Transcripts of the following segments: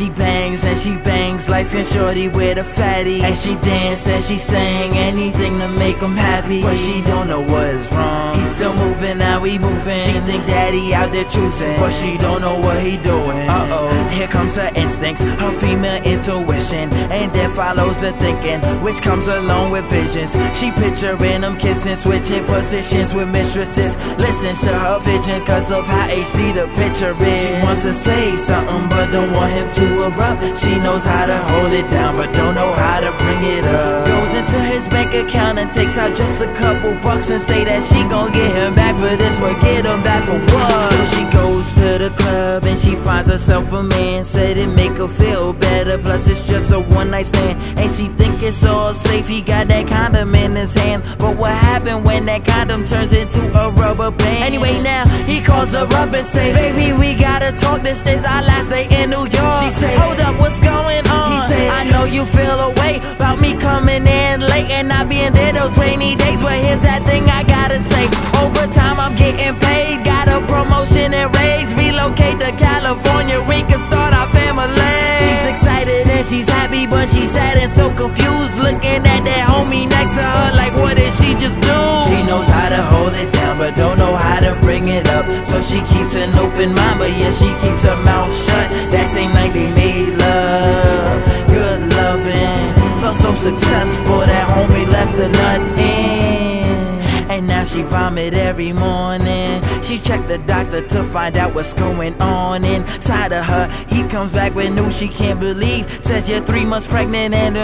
she bangs and she bangs, light-skinned shorty with a fatty. And she dance and she sing, anything to make him happy. But she don't know what is wrong, he's still moving, now he moving. She think daddy out there choosing, but she don't know what he doing. Here comes her instincts, her female intuition, and then follows the thinking, which comes along with visions. She picturing them kissing, switching positions with mistresses. Listens to her vision cause of how HD the picture is. She wants to say something but don't want him to erupt. She knows how to hold it down but don't know how to bring it up. Goes into his bank account and takes out just a couple bucks and say that she gon' get him back for this, but get him back for what? So she goes to the club and she finds herself a man, said it make her feel better, plus it's just a one-night stand. And she think it's all safe, he got that condom in his hand. But what happened when that condom turns into a rubber band? Anyway, now he calls her up and say, baby, we gotta talk, this is our last day in New York. She say, hold up, what's going on? He said, I know you feel away about me coming in late and not being there those rainy days, but here's that thing I gotta say. Over time I'm getting paid, got a promotion and raise, relocate to California, we can start our family. She's excited and she's happy, but she's sad and so confused, looking at that homie next to her like, what did she just do? She knows how to hold it down but don't know how to bring it up, so she keeps an open mind, but yeah, she keeps her mouth shut. That same night they made love, good loving, felt so successful that homie left a nut in. And now she vomit every morning. She checked the doctor to find out what's going on inside of her. He comes back with news she can't believe, says you're 3 months pregnant and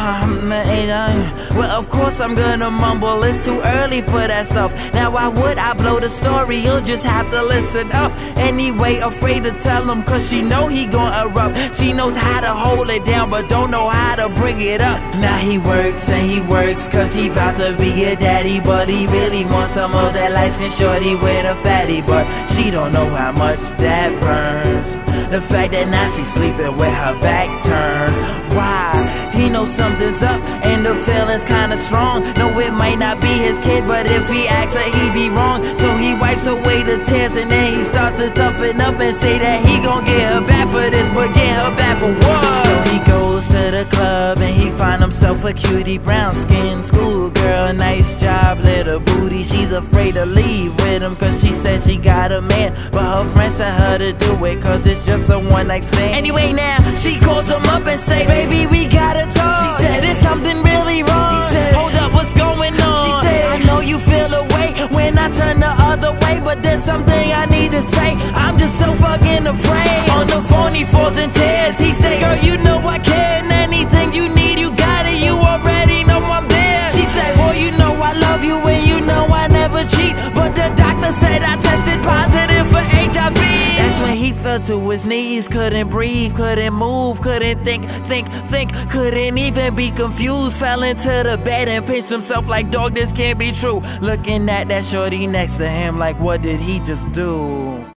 well, of course I'm gonna mumble, it's too early for that stuff. Now why would I blow the story? You'll just have to listen up. Anyway, afraid to tell him cause she know he gon' erupt. She knows how to hold it down but don't know how to bring it up. Now he works and he works cause he bout to be a daddy, but he really wants some of that light-skinned shorty with a fatty. But she don't know how much that burns, the fact that now she's sleeping with her back turned. Why? He knows something's up and the feeling's kinda strong. No, it might not be his kid, but if he asks her, he be wrong. So he wipes away the tears and then he starts to toughen up and say that he gon' get her back for this, but get her back for what? So he goes to the club and he find himself a cutie, brown skin schoolgirl, nice job, little booty. She's afraid to leave with him cause she said she got a man, but her friends tell her to do it cause it's just a one-night stand. Anyway, now she calls him up and say, baby, we gotta talk. She said, there's something really wrong. He said, hold up, what's going on? She said, I know you feel away when I turn the other way, but there's something I need to say. I'm just so fucking afraid. On the phone he falls in tears. He said, girl, you know I care, and anything you need, you got it. You already know I'm there. She says, boy, you know I love you and you know I never cheat, but the doctor said I tested positive for HIV. That's when he fell to his knees, couldn't breathe, couldn't move, couldn't think, couldn't even be confused. Fell into the bed and pinched himself like, dog, this can't be true. Looking at that shorty next to him like, what did he just do?